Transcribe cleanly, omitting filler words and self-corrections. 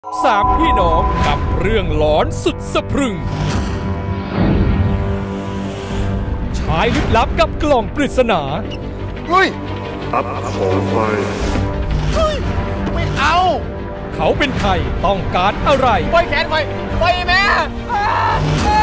สามพี่น้องกับเรื่องหลอนสุดสะพรึงชายลึกลับกับกล่องปริศนาเฮ้ยรับของไปเฮ้ยไม่เอาเขาเป็นใครต้องการอะไรปล่อยแขนไปปล่อยแม่